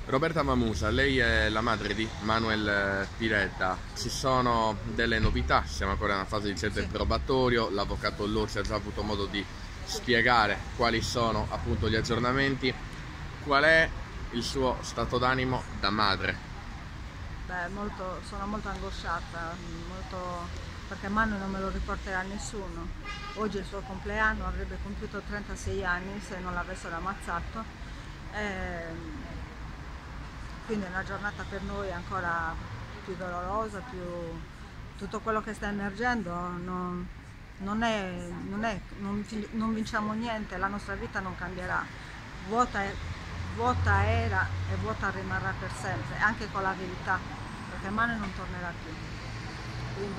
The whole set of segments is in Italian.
Roberta Mamusa, lei è la madre di Manuel Piletta. Ci sono delle novità, siamo ancora nella fase di certo probatorio, l'avvocato Lorsi ha già avuto modo di spiegare quali sono appunto gli aggiornamenti. Qual è il suo stato d'animo da madre? Beh, sono molto angosciata, perché Manu non me lo riporterà nessuno. Oggi è il suo compleanno, avrebbe compiuto 36 anni se non l'avessero ammazzato. Quindi è una giornata per noi ancora più dolorosa, tutto quello che sta emergendo non vinciamo niente, la nostra vita non cambierà. Vuota era e vuota rimarrà per sempre, anche con la verità, perché Manu non tornerà più. Quindi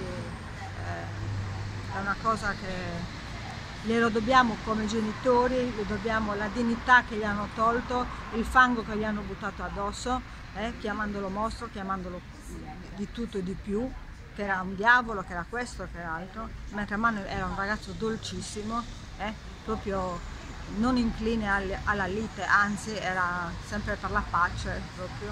è una cosa che glielo dobbiamo come genitori, gli dobbiamo la dignità che gli hanno tolto, il fango che gli hanno buttato addosso, chiamandolo mostro, chiamandolo di tutto e di più, che era un diavolo, che era questo, che era altro, mentre Manu era un ragazzo dolcissimo, proprio non incline alla lite, anzi era sempre per la pace proprio.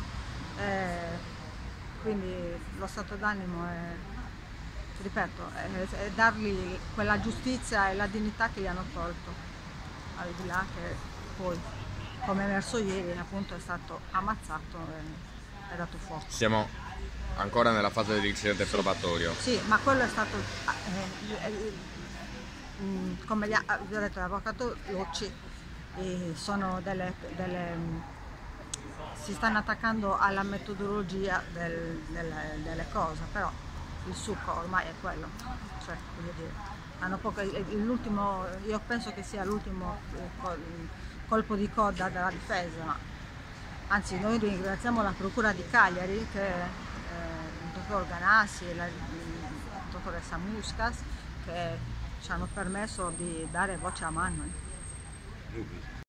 Quindi lo stato d'animo è, ripeto, è dargli quella giustizia e la dignità che gli hanno tolto, al di là che poi, come è emerso ieri, appunto è stato ammazzato e è dato fuoco. Siamo ancora nella fase di certo probatorio. Sì, ma quello è stato, come vi ha detto l'avvocato Locci, sono si stanno attaccando alla metodologia delle cose, però il succo ormai è quello, cioè, voglio dire, hanno l'ultimo, io penso che sia l'ultimo colpo di coda della difesa, ma anzi noi ringraziamo la Procura di Cagliari, che il dottor Ganassi e la dottoressa Muscas, che ci hanno permesso di dare voce a Manuel.